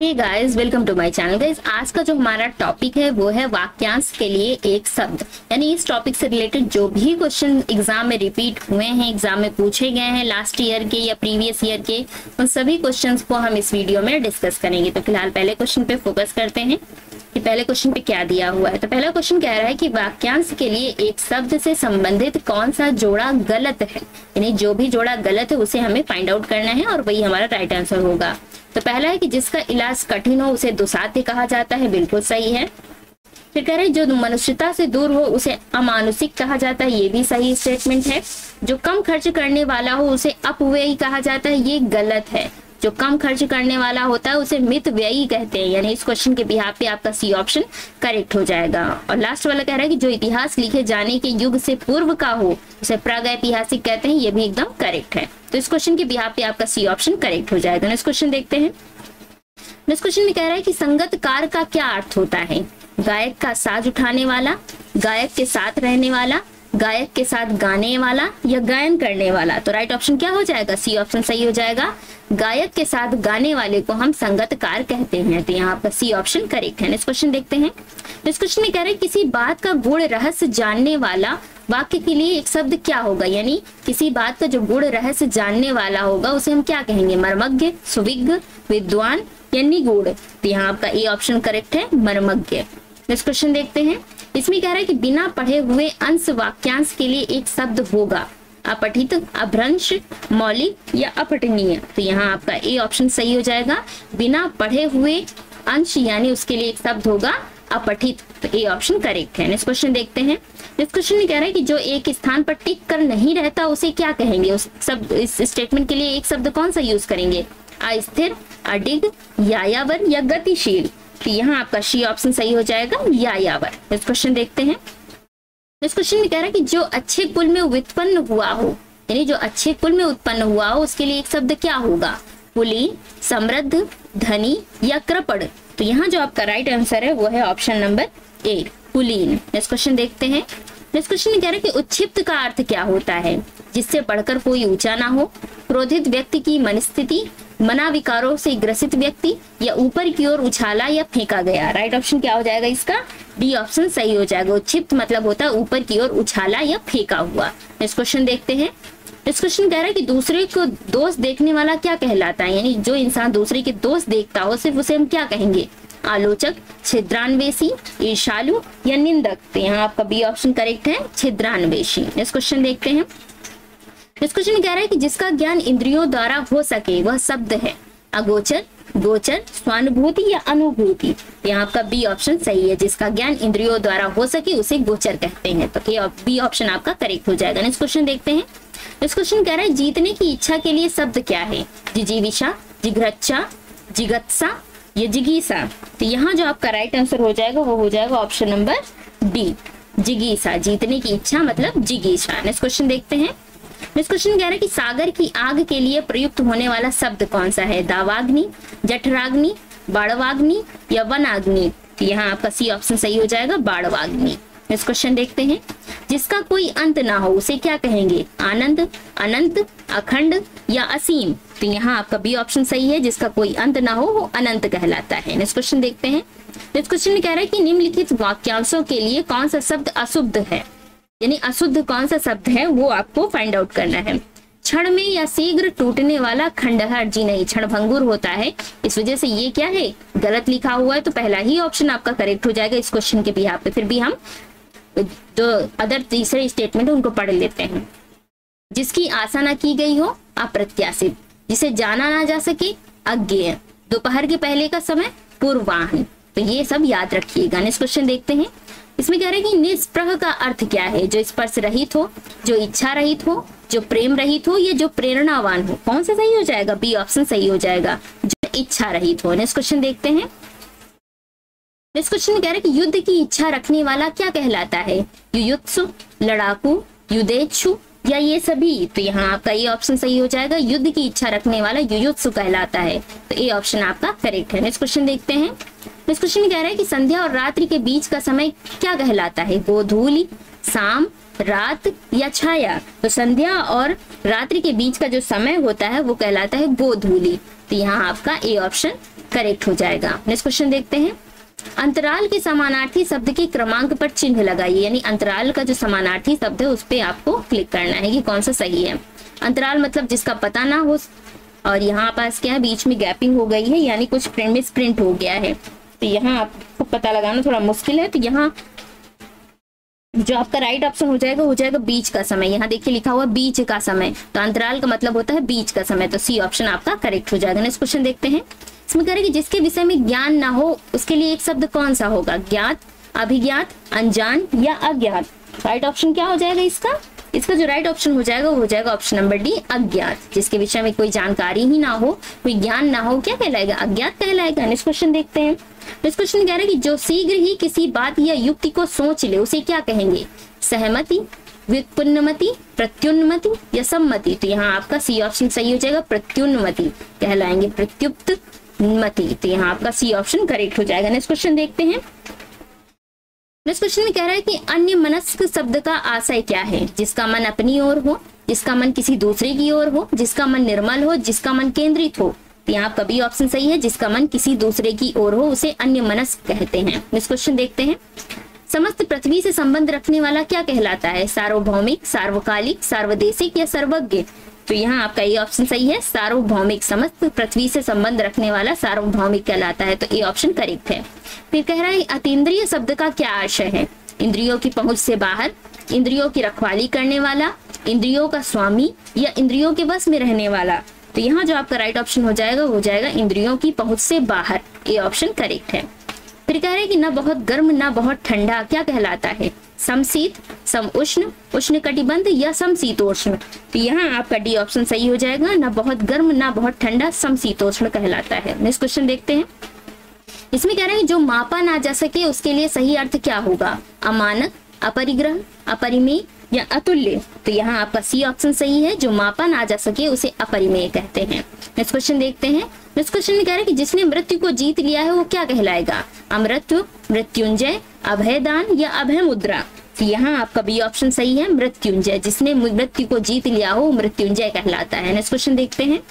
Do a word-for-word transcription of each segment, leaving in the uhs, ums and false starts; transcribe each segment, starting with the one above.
Hey guys, welcome to my channel. Guys, आज का जो हमारा टॉपिक है वो है वाक्यांश के लिए एक शब्द। यानी इस टॉपिक से रिलेटेड जो भी क्वेश्चन एग्जाम में रिपीट हुए हैं, एग्जाम में पूछे गए हैं लास्ट ईयर के या प्रीवियस ईयर के, उन सभी क्वेश्चंस को हम इस वीडियो में डिस्कस करेंगे। तो फिलहाल पहले क्वेश्चन पे फोकस करते हैं कि पहले क्वेश्चन पे क्या दिया हुआ है। तो पहला क्वेश्चन कह रहा है कि वाक्यांश के लिए एक शब्द से संबंधित कौन सा जोड़ा गलत है। यानी जो भी जोड़ा गलत है उसे हमें फाइंड आउट करना है और वही हमारा राइट आंसर होगा। तो पहला है कि जिसका इलाज कठिन हो उसे दुसाध्य कहा जाता है, बिल्कुल सही है। फिर कह रहे जो मनुष्यता से दूर हो उसे अमानुषिक कहा जाता है, ये भी सही स्टेटमेंट है। जो कम खर्च करने वाला हो उसे अपव्ययी कहा जाता है, ये गलत है। जो कम खर्च करने वाला होता है उसे मित व्ययी कहते हैं। यानी इस क्वेश्चन के बिहाफ पे आपका सी ऑप्शन करेक्ट हो जाएगा। और लास्ट वाला कह रहा है कि जो इतिहास लिखे जाने के युग से पूर्व का हो उसे प्रागैतिहासिक कहते हैं, ये भी एकदम करेक्ट है। तो इस क्वेश्चन के बिहाफ पे आपका सी ऑप्शन करेक्ट हो जाएगा। नेक्स्ट क्वेश्चन देखते हैं। नेक्स्ट क्वेश्चन में कह रहा है कि संगतकार का क्या अर्थ होता है। गायक का साज उठाने वाला, गायक के साथ रहने वाला, गायक के साथ गाने वाला या गायन करने वाला। तो राइट ऑप्शन क्या हो जाएगा, सी ऑप्शन सही हो जाएगा। गायक के साथ गाने वाले को हम संगतकार कहते हैं। तो यहाँ आपका सी ऑप्शन करेक्ट है। नेक्स्ट क्वेश्चन देखते हैं। इस क्वेश्चन में कह रहे हैं किसी बात का गूढ़ रहस्य जानने वाला वाक्य के लिए एक शब्द क्या होगा। यानी किसी बात का जो गूढ़ रहस्य जानने वाला होगा उसे हम क्या कहेंगे, मर्मज्ञ, सुविज्ञ, विद्वान या निगूढ़। तो यहाँ आपका ए ऑप्शन करेक्ट है, मर्मज्ञ। नेक्स्ट क्वेश्चन देखते हैं। इसमें कह रहा है कि बिना पढ़े हुए अंश वाक्यांश के लिए एक शब्द होगा, अपठित, अभ्रंश, मौलिक या अपठनीय। तो यहाँ आपका ए ऑप्शन सही हो जाएगा। बिना पढ़े हुए अंश यानी उसके लिए एक शब्द होगा अपठित। तो ए ऑप्शन करेक्ट है। नेक्स्ट क्वेश्चन देखते हैं। नेक्स्ट क्वेश्चन में कह रहा है कि जो एक स्थान पर टिक कर नहीं रहता उसे क्या कहेंगे। उस सब इस स्टेटमेंट के लिए एक शब्द कौन सा यूज करेंगे, अस्थिर, अडिग, यायावर या गतिशील। तो यहाँ आपका सी ऑप्शन सही हो जाएगा, यायावर। नेक्स्ट क्वेश्चन देखते हैं। इस क्वेश्चन में कह रहा है कि जो अच्छे कुल में उत्पन्न हुआ हो, यानी जो अच्छे कुल में उत्पन्न हुआ हो उसके लिए एक शब्द क्या होगा, कुलीन, समृद्ध, धनी या कृपण। तो यहाँ जो आपका राइट आंसर है वो है ऑप्शन नंबर ए, कुलीन। नेक्स्ट क्वेश्चन देखते हैं। नेक्स्ट क्वेश्चन में कह रहा है कि उत्क्षिप्त का अर्थ क्या होता है, जिससे बढ़कर कोई ऊंचा ना हो, क्रोधित व्यक्ति की मनस्थिति, मना विकारों से ग्रसित व्यक्ति या ऊपर की ओर उछाला या फेंका गया। राइट ऑप्शन क्या हो जाएगा इसका, डी ऑप्शन सही हो जाएगा। उत्क्षिप्त मतलब होता है ऊपर की ओर उछाला या फेंका हुआ। नेक्स्ट क्वेश्चन देखते हैं। इस क्वेश्चन कह रहा है कि दूसरे को दोष देखने वाला क्या कहलाता है। यानी जो इंसान दूसरे के दोष देखता हो सिर्फ उसे हम क्या कहेंगे, आलोचक, छिद्रान्वेषी, ईर्ष्यालु या निंदक। तो यहाँ आपका बी ऑप्शन करेक्ट है, छिद्रान्वेषी। नेक्स्ट क्वेश्चन देखते हैं। इस क्वेश्चन में कह रहा है कि जिसका ज्ञान इंद्रियों द्वारा हो सके वह शब्द है, अगोचर, गोचर, स्वानुभूति या अनुभूति। यहाँ आपका बी ऑप्शन सही है। जिसका ज्ञान इंद्रियों द्वारा हो सके उसे गोचर कहते हैं। तो ये बी ऑप्शन आपका करेक्ट हो जाएगा। नेक्स्ट क्वेश्चन देखते हैं। इस क्वेश्चन कह रहा है जीतने की इच्छा के लिए शब्द क्या है, जिजीविषा, जिघ्रच्छा, जिगत्सा या जिगीसा। तो यहाँ जो आपका राइट आंसर हो जाएगा वो हो जाएगा ऑप्शन नंबर डी, जिगीसा। जीतने की इच्छा मतलब जिगीसा। नेक्स्ट क्वेश्चन देखते हैं। नेक्स्ट क्वेश्चन कह रहा है कि सागर की आग के लिए प्रयुक्त होने वाला शब्द कौन सा है, दावाग्नि, जठराग्नि, बाड़वाग्नि या वनाग्नि। तो यहाँ आपका सी ऑप्शन सही हो जाएगा, बाड़वाग्नि। नेक्स्ट क्वेश्चन देखते हैं। जिसका कोई अंत ना हो उसे क्या कहेंगे, आनंद, अनंत, अखंड या असीम। तो यहाँ आपका बी ऑप्शन सही है। जिसका कोई अंत ना हो वो अनंत कहलाता है। नेक्स्ट क्वेश्चन देखते हैं। नेक्स्ट क्वेश्चन में कह रहा है कि निम्नलिखित वाक्यांशों के लिए कौन सा शब्द अशुद्ध है, यानी अशुद्ध कौन सा शब्द है वो आपको फाइंड आउट करना है। क्षण में या शीघ्र टूटने वाला खंडहर, जी नहीं, क्षण भंगुर होता है, इस वजह से ये क्या है, गलत लिखा हुआ है। तो पहला ही ऑप्शन आपका करेक्ट हो जाएगा इस क्वेश्चन के बिहाफ पे। फिर भी हम जो अदर तीसरे स्टेटमेंट है उनको पढ़ लेते हैं। जिसकी आशा ना की गई हो, अप्रत्याशित, जिसे जाना ना जा सके, अज्ञेय, दोपहर के पहले का समय, पूर्वाह्न। तो ये सब याद रखिएगा। नेक्स्ट क्वेश्चन देखते हैं। इसमें कह रहे हैं कि निष्प्रह का अर्थ क्या है, जो स्पर्श रहित हो, जो इच्छा रहित हो, जो प्रेम रहित हो या जो प्रेरणावान हो। कौन सा सही हो जाएगा, बी ऑप्शन सही हो जाएगा, जो इच्छा रहित हो। नेक्स्ट क्वेश्चन देखते हैं। नेक्स्ट क्वेश्चन में कह रहे हैं कि युद्ध की इच्छा रखने वाला क्या कहलाता है, युयुत्सु, लड़ाकू, युद्धेच्छु या ये सभी। तो यहाँ आपका ये ऑप्शन सही हो जाएगा, युद्ध की इच्छा रखने वाला युयुत्सु कहलाता है। तो ये ऑप्शन आपका करेक्ट है। नेक्स्ट क्वेश्चन देखते हैं। इस क्वेश्चन में कह रहा है कि संध्या और रात्रि के बीच का समय क्या कहलाता है, गोधूली, शाम, रात या छाया। तो संध्या और रात्रि के बीच का जो समय होता है वो कहलाता है गोधूली। तो यहाँ आपका ए ऑप्शन करेक्ट हो जाएगा। नेक्स्ट क्वेश्चन देखते हैं। अंतराल के समानार्थी शब्द के क्रमांक पर चिन्ह लगाइए, यानी अंतराल का जो समानार्थी शब्द है उस पे आपको क्लिक करना है कि कौन सा सही है। अंतराल मतलब जिसका पता ना हो, और यहाँ पास क्या है, बीच में गैपिंग हो गई है, यानी कुछ प्रिंट मिस प्रिंट हो गया है, तो यहाँ आपको पता लगाना थोड़ा मुश्किल है। तो यहाँ जो आपका राइट ऑप्शन हो जाएगा हो जाएगा बीच का समय। यहाँ देखिए लिखा हुआ बीच का समय, तो अंतराल का मतलब होता है बीच का समय, तो सी ऑप्शन आपका करेक्ट हो जाएगा। नेक्स्ट क्वेश्चन देखते हैं। इसमें कह रहे हैं कि जिसके विषय में ज्ञान ना हो उसके लिए एक शब्द कौन सा होगा? ज्ञात, अभिज्ञात, अनजान या अज्ञात। राइट ऑप्शन क्या हो जाएगा इसका? इसका जो राइट ऑप्शन हो जाएगा वो हो जाएगा ऑप्शन नंबर डी, अज्ञात। जिसके विषय में कोई जानकारी ही ना हो, कोई ज्ञान ना हो, क्या कहलाएगा? अज्ञात कहलाएगा। नेक्स्ट क्वेश्चन देखते हैं। नेक्स्ट क्वेश्चन कह रहे हैं कि जो शीघ्र ही किसी बात या युक्ति को सोच ले उसे क्या कहेंगे? सहमति, व्युत्पन्नमति, प्रत्युन्नमति या सम्मति। तो यहाँ आपका सी ऑप्शन सही हो जाएगा, प्रत्युन्नमति कहलाएंगे, प्रत्युक्त मति। तो यहाँ आपका सी ऑप्शन करेक्ट हो जाएगा। नेक्स्ट क्वेश्चन देखते हैं। नेक्स्ट क्वेश्चन में कह रहा है कि अन्य मनस्क शब्द का आशय क्या है? जिसका मन अपनी ओर हो, जिसका मन किसी दूसरे की ओर हो, जिसका मन निर्मल हो, जिसका मन केंद्रित हो। तो यहाँ आपका बी ऑप्शन सही है, जिसका मन किसी दूसरे की ओर हो उसे अन्य मनस्क कहते हैं। नेक्स्ट क्वेश्चन देखते हैं। समस्त पृथ्वी से संबंध रखने वाला क्या कहलाता है? सार्वभौमिक, सार्वकालिक, सार्वदेशिक या सर्वज्ञ। तो यहाँ आपका ये ऑप्शन सही है, सार्वभौमिक। समस्त पृथ्वी से संबंध रखने वाला सार्वभौमिक कहलाता है, तो ये ऑप्शन करेक्ट है। फिर कह रहा है अतीन्द्रिय शब्द का क्या आशय है? इंद्रियों की पहुंच से बाहर, इंद्रियों की रखवाली करने वाला, इंद्रियों का स्वामी या इंद्रियों के बस में रहने वाला। तो यहाँ जो आपका राइट ऑप्शन हो जाएगा हो जाएगा इंद्रियों की पहुंच से बाहर, ये ऑप्शन करेक्ट है। फिर कह रहे हैं कि ना बहुत गर्म ना बहुत ठंडा क्या कहलाता है? समशीत, सम उष्ण, उष्ण कटिबंध या समशीतोष्ण। तो यहाँ आपका डी ऑप्शन सही हो जाएगा, ना बहुत गर्म ना बहुत ठंडा, समशीतोष्ण कहलाता है। नेक्स्ट क्वेश्चन देखते हैं। इसमें कह रहे हैं जो मापा ना जा सके उसके लिए सही अर्थ क्या होगा? अमानक, अपरिग्रह, अपरिमेय या अतुल्य। तो यहाँ आपका सी ऑप्शन सही है, जो मापा ना जा सके उसे अपरिमेय कहते हैं। नेक्स्ट क्वेश्चन देखते हैं। नेक्स्ट क्वेश्चन में कह रहे हैं कि जिसने मृत्यु को जीत लिया है वो क्या कहलाएगा? अमृत्यु, मृत्युंजय, अभयदान या अभय मुद्रा। तो यहाँ आपका बी ऑप्शन सही है, मृत्युंजय। जिसने मृत्यु को जीत लिया हो मृत्युंजय कहलाता है। नेक्स्ट क्वेश्चन देखते हैं।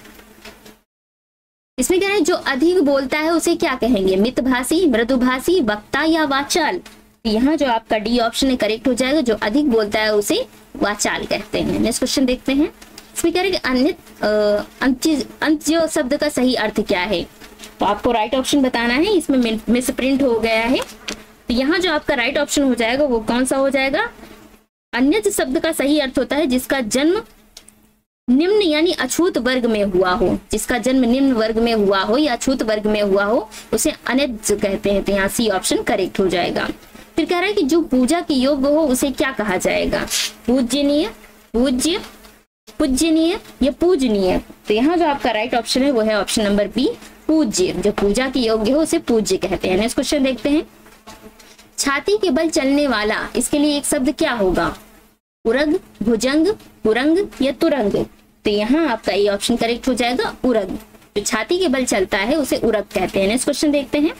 इसमें कह रहे हैं जो अधिक बोलता है उसे क्या कहेंगे? मितभाषी, मृदुभाषी, वक्ता या वाचाल। यहाँ जो आपका डी ऑप्शन है करेक्ट हो जाएगा, जो अधिक बोलता है उसे वाचाल कहते हैं। नेक्स्ट क्वेश्चन देखते हैं। इसमें कह रहे हैं अन्य अंत्य शब्द का सही अर्थ क्या है? तो आपको राइट ऑप्शन बताना है, इसमें मिस प्रिंट हो गया है। तो यहाँ जो आपका राइट ऑप्शन हो जाएगा वो कौन सा हो जाएगा? अन्य शब्द का सही अर्थ होता है जिसका जन्म निम्न यानी अछूत वर्ग में हुआ हो। जिसका जन्म निम्न वर्ग में हुआ हो या अछूत वर्ग में हुआ हो उसे अनज कहते हैं। तो यहाँ सी ऑप्शन करेक्ट हो जाएगा। फिर कह रहा है कि जो पूजा के योग्य हो उसे क्या कहा जाएगा? पूजनीय, पूज्य, पूजनीय या पूजनीय। तो यहाँ जो आपका राइट ऑप्शन है वो है ऑप्शन नंबर बी, पूज्य। जो पूजा के योग्य हो उसे पूज्य कहते हैं। नेक्स्ट क्वेश्चन देखते हैं। छाती के बल चलने वाला, इसके लिए एक शब्द क्या होगा? उरग, भुजंग, पुरंग या तुरंग। तो यहाँ आपका ये ऑप्शन करेक्ट हो जाएगा, उरग। जो छाती के बल चलता है उसे उरग कहते हैं। नेक्स्ट क्वेश्चन देखते हैं।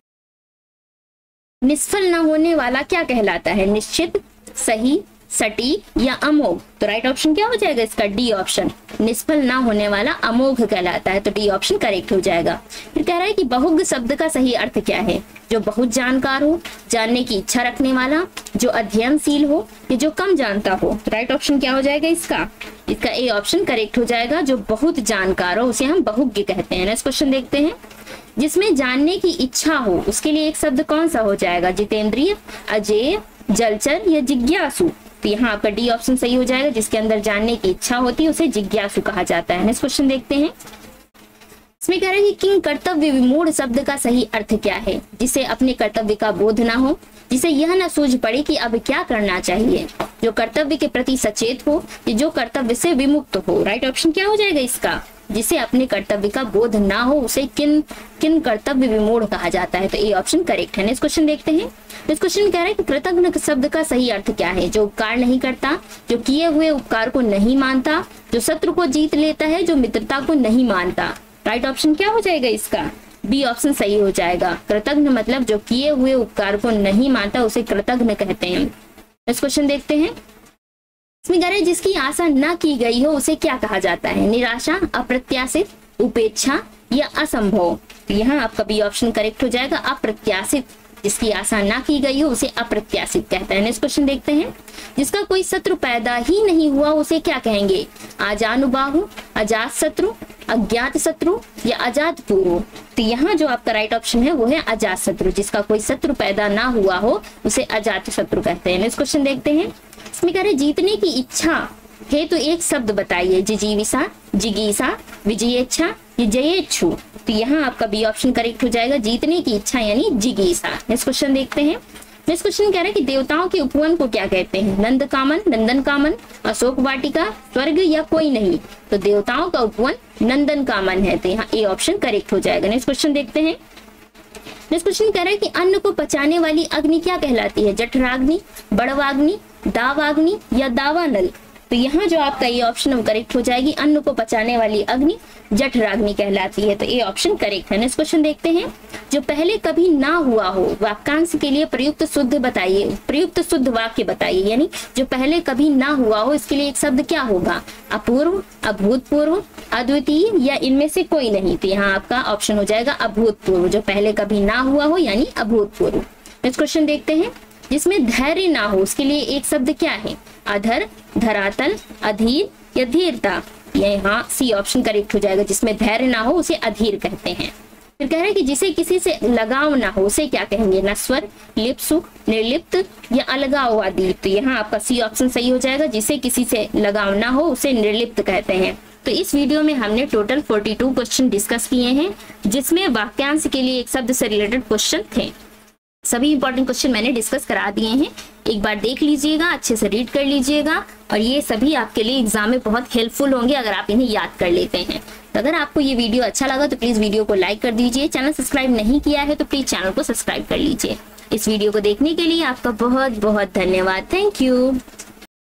निष्फल न होने वाला क्या कहलाता है? निश्चित, सही, सटीक या अमोघ। तो राइट ऑप्शन क्या हो जाएगा इसका? D option. निष्फल ना होने वाला अमोघ कहलाता है, तो डी ऑप्शन करेक्ट हो जाएगा। फिर कह रहा है कि बहुग शब्द का सही अर्थ क्या है? जो बहुत जानकार हो, जानने की इच्छा रखने वाला, जो अध्ययनशील हो या जो कम जानता हो। तो राइट ऑप्शन क्या हो जाएगा इसका? इसका ए ऑप्शन करेक्ट हो जाएगा। जो बहुत जानकार हो उसे हम बहुज्ञ कहते हैं। नेक्स्ट क्वेश्चन देखते हैं। जिसमें जानने की इच्छा हो उसके लिए एक शब्द कौन सा हो जाएगा? जितेंद्रिय, अजेय, जलचर या जिज्ञासु। तो यहाँ आपका डी ऑप्शन सही हो जाएगा। जिसके अंदर जानने की इच्छा होती है उसे जिज्ञासु कहा जाता है। नेक्स्ट क्वेश्चन देखते हैं। इसमें कह रहे हैं कि किंग कर्तव्य विमूढ़ शब्द का सही अर्थ क्या है? जिसे अपने कर्तव्य का बोध ना हो, जिसे यह न सूझ पड़े कि अब क्या करना चाहिए, जो कर्तव्य के प्रति सचेत हो, जो कर्तव्य से विमुक्त हो। राइट ऑप्शन क्या हो जाएगा इसका? जिसे अपने कर्तव्य का बोध ना हो उसे किन किन कर्तव्य विमूढ़ कहा जाता है। तो ये ऑप्शन करेक्ट है। नेक्स्ट क्वेश्चन देखते हैं। इस क्वेश्चन में कह रहा है कि कृतज्ञ शब्द का सही अर्थ क्या है? जो उपकार नहीं करता, जो किए हुए उपकार को नहीं मानता, जो शत्रु को जीत लेता है, जो मित्रता को नहीं मानता। राइट ऑप्शन क्या हो जाएगा इसका? बी ऑप्शन सही हो जाएगा। कृतज्ञ मतलब जो किए हुए उपकार को नहीं मानता उसे कृतज्ञ कहते हैं। नेक्स्ट क्वेश्चन देखते हैं। इसमें कह रहे हैं जिसकी आशा न की गई हो उसे क्या कहा जाता है? निराशा, अप्रत्याशित, उपेक्षा या असंभव। तो यहाँ आपका बी ऑप्शन करेक्ट हो जाएगा। अप्रत्याशित, जिसकी आशा ना की गई हो उसे अप्रत्याशित कहते हैं। नेक्स्ट क्वेश्चन देखते हैं। जिसका कोई शत्रु पैदा ही नहीं हुआ उसे क्या कहेंगे? आजानुबाहु, अजात शत्रु, अज्ञात शत्रु या अजात पूर्व। तो यहाँ जो आपका राइट ऑप्शन है वो है अजात शत्रु। जिसका कोई शत्रु पैदा ना हुआ हो उसे अजात शत्रु कहते हैं। नेक्स्ट क्वेश्चन देखते हैं। इसमें कह रहे जीतने की इच्छा है तो एक शब्द बताइए। जिजीविषा, जिगीषा, विजयेच्छा या जयेच्छु। तो यहाँ आपका बी ऑप्शन करेक्ट हो जाएगा। जीतने की इच्छा यानी जिगीषा। नेक्स्ट क्वेश्चन देखते हैं। नेक्स्ट क्वेश्चन कह रहा है कि देवताओं के उपवन को क्या कहते हैं? नंद कामन, नंदन कामन, अशोक वाटिका, स्वर्ग या कोई नहीं। तो देवताओं का उपवन नंदन कामन है। तो यहाँ ए ऑप्शन करेक्ट हो जाएगा। नेक्स्ट क्वेश्चन देखते हैं। नेक्स्ट क्वेश्चन कह रहा है कि अन्न को पचाने वाली अग्नि क्या कहलाती है? जठराग्नि, बड़वाग्नि, दावाग्नि या दावानल। तो यहाँ जो आपका ये ऑप्शन करेक्ट हो जाएगी। अन्न को पचाने वाली अग्नि जठराग्नि कहलाती है। तो ये ऑप्शन करेक्ट है। नेक्स्ट क्वेश्चन देखते हैं। जो पहले कभी ना हुआ हो वाक्यांश के लिए प्रयुक्त शुद्ध बताइए। प्रयुक्त शुद्ध वाक्य बताइए, यानी जो पहले कभी ना हुआ हो इसके लिए एक शब्द क्या होगा? अपूर्व, अभूतपूर्व, अद्वितीय या इनमें से कोई नहीं। तो यहाँ आपका ऑप्शन हो जाएगा अभूतपूर्व। जो पहले कभी ना हुआ हो यानी अभूतपूर्व। नेक्स्ट क्वेश्चन देखते हैं। जिसमें धैर्य ना हो उसके लिए एक शब्द क्या है? अधर, धरातल, अधीर या धीरता। यहाँ सी ऑप्शन करेक्ट हो जाएगा। जिसमें धैर्य ना हो उसे अधीर कहते हैं। फिर कह रहे हैं कि जिसे किसी से लगाव ना हो उसे क्या कहेंगे? नस्वर, लिप्सुक, निर्लिप्त या अलगाववादी। तो यहाँ आपका सी ऑप्शन सही हो जाएगा। जिसे किसी से लगाव ना हो उसे निर्लिप्त कहते हैं। तो इस वीडियो में हमने टोटल बयालीस क्वेश्चन डिस्कस किए हैं, जिसमें वाक्यांश के लिए एक शब्द से रिलेटेड क्वेश्चन थे। सभी इंपॉर्टेंट क्वेश्चन मैंने डिस्कस करा दिए हैं। एक बार देख लीजिएगा, अच्छे से रीड कर लीजिएगा और ये सभी आपके लिए एग्जाम में बहुत हेल्पफुल होंगे अगर आप इन्हें याद कर लेते हैं। तो अगर आपको ये वीडियो अच्छा लगा तो प्लीज वीडियो को लाइक कर दीजिए। चैनल सब्सक्राइब नहीं किया है तो प्लीज चैनल को सब्सक्राइब कर लीजिए। इस वीडियो को देखने के लिए आपका बहुत बहुत धन्यवाद। Thank you.